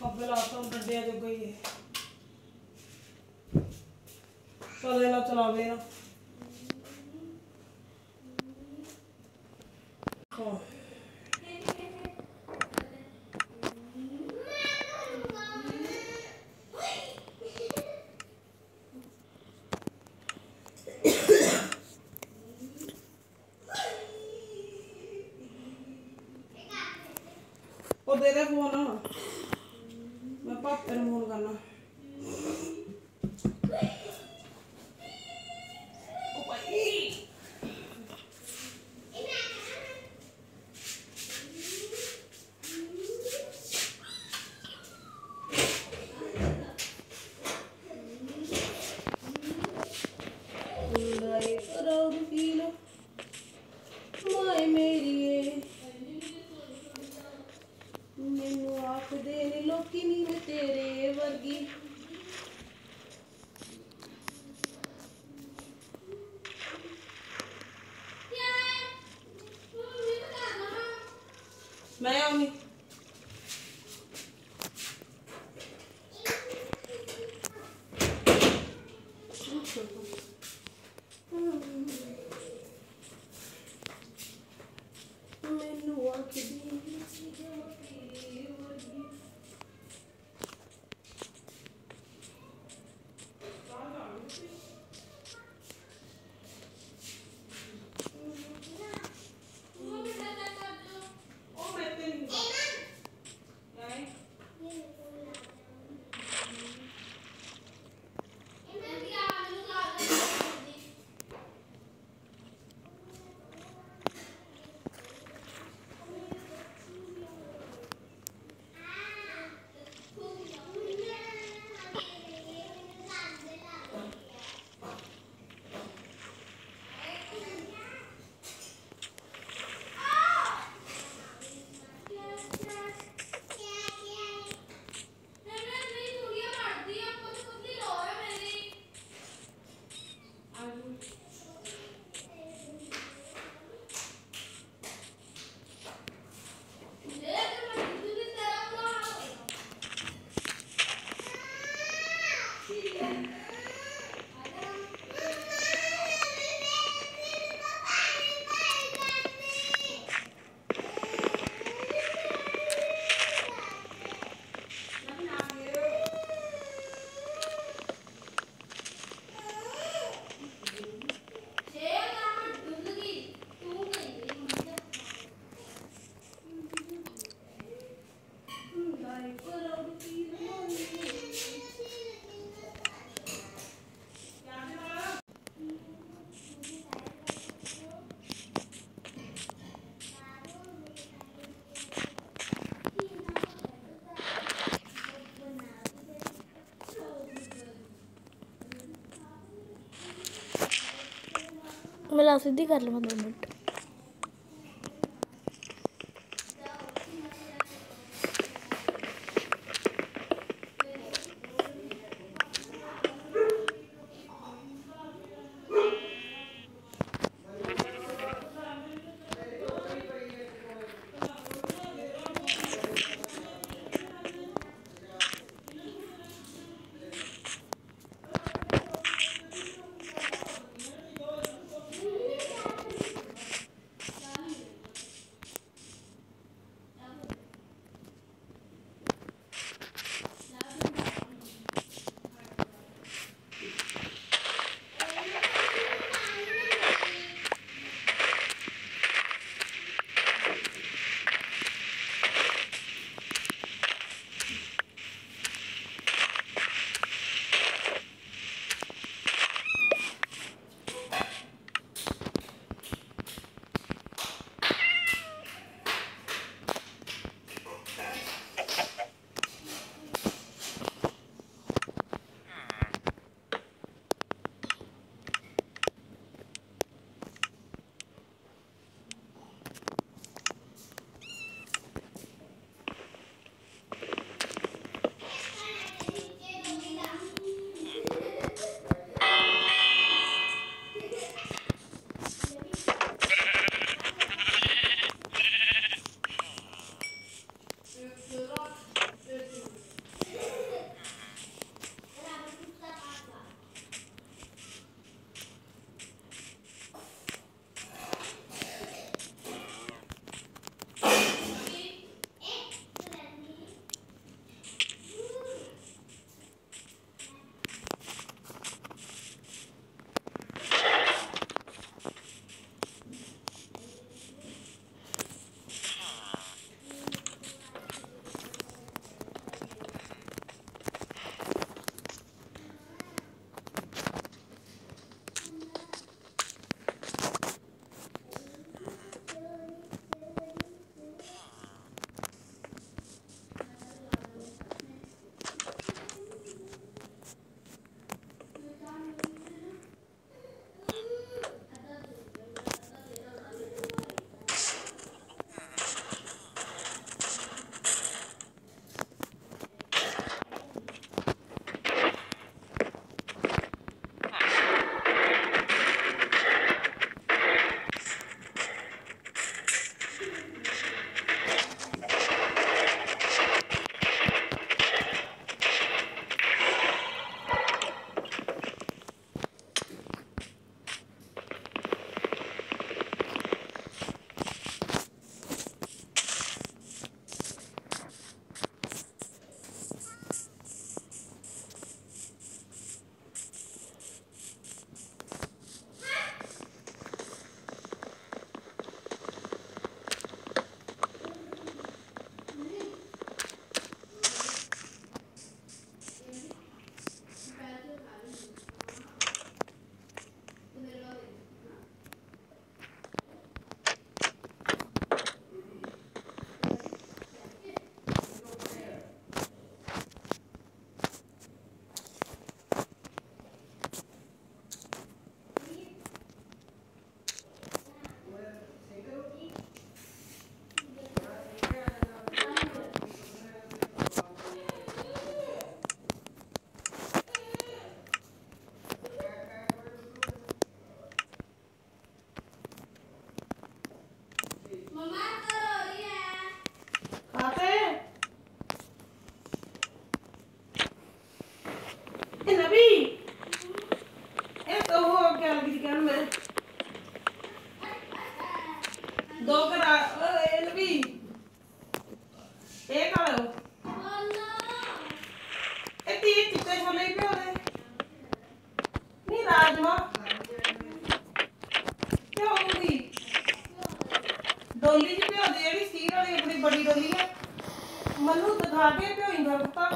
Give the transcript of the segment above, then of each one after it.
अब्बे लाता हूँ डंडे जो गई है चले ना चलावे ना हाँ वो दे दे फोन मैं पापे ने फोन करना माए मेरी मैनू आख दे लोकी नी मैं तेरे वर्गी मैं आऊंगी मैनू आख दे मैं सीधी कर लूँगा 2 मिनट खाते ए नबी ए तो हो क्या लगी थी कहने मेरे दो करा ए नबी एक आ लो ए तीन चिट्टे छोले ही पियो दे नहीं राजमा क्या होगी डोली जी पियो दे जेडी स्टील वाली अपनी बड़ी डोली है मनु दिखा के पियो इंदा पता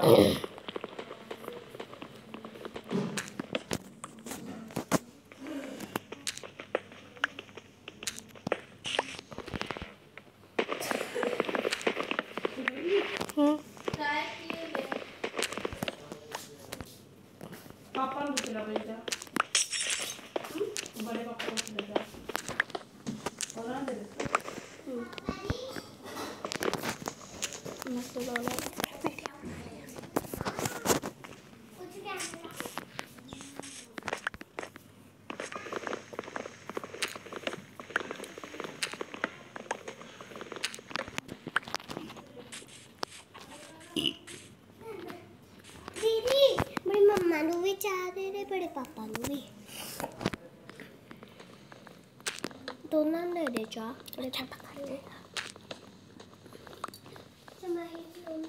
पापा ने चला भेजा बड़े पापा को चला जा और ना दे मस्त वाला दीदी मेरी मम्मा ਨੂੰ ਵੀ ਚਾਹ ਦੇ ਦੇ ਬੜੇ ਪਾਪਾ ਨੂੰ ਵੀ ਦੋਨਾਂ ਨੂੰ ਦੇ ਚਾਹ ਬੜੇ ਪਾਪਾ ਖਾਣੇ ਸਮਾਈ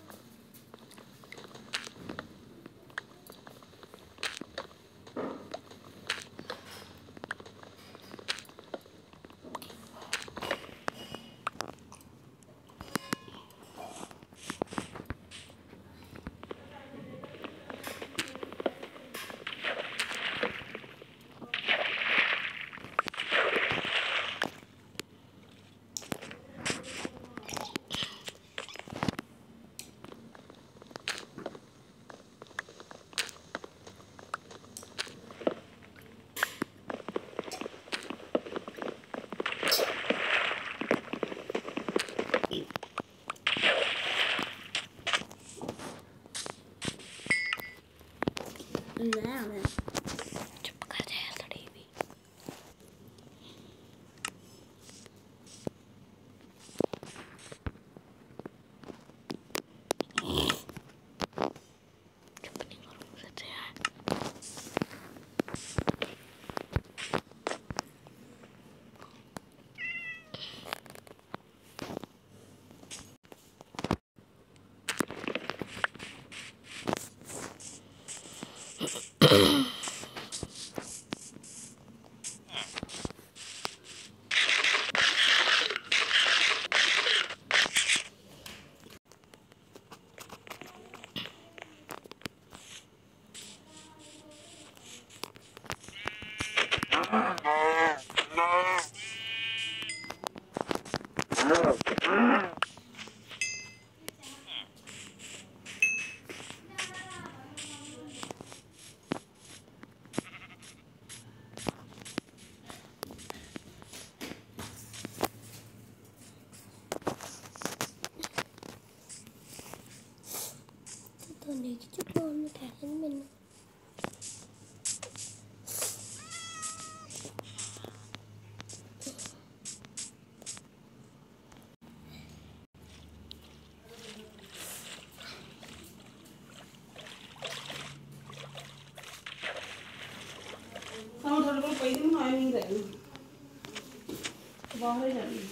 ना चुप कर जा थोड़ी भी चुप नहीं करूँगा सच यार तो नहीं कि चुप में कहते हैं मैंने हम थोड़े को पैसे में आए नहीं रहे बाहर ही जानी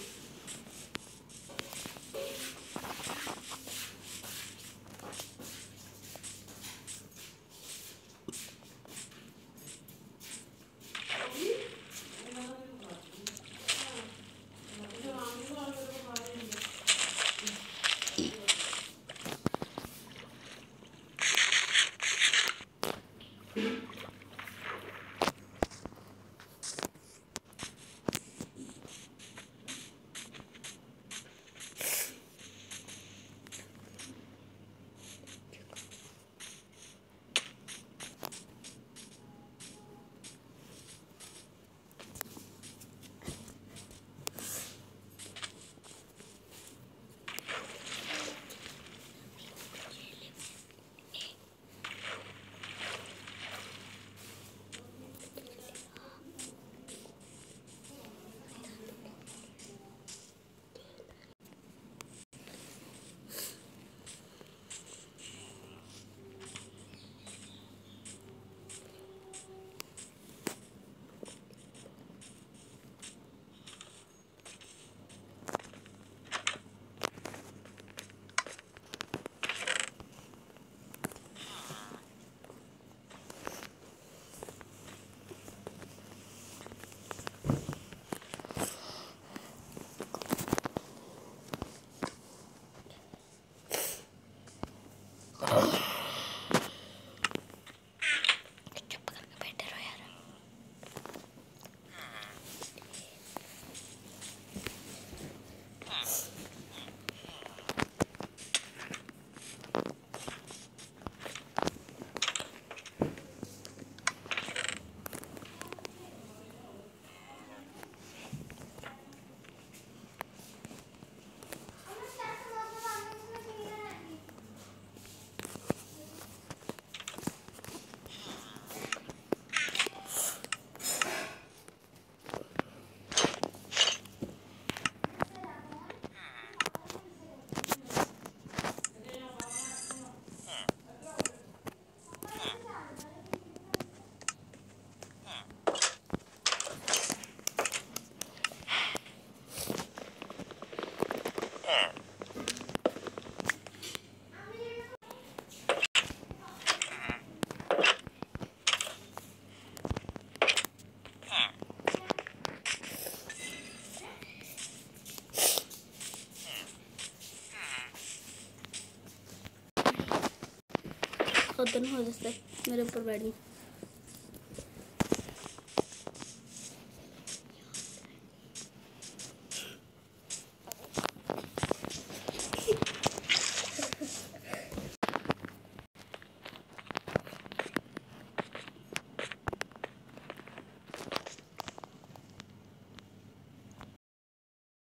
खतरनाक हो जैसे मेरे ऊपर बैठी।